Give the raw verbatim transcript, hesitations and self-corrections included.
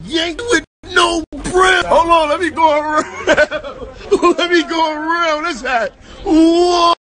yanked with no breath. Hold on, let me go around. Let me go around. That's that. Whoa.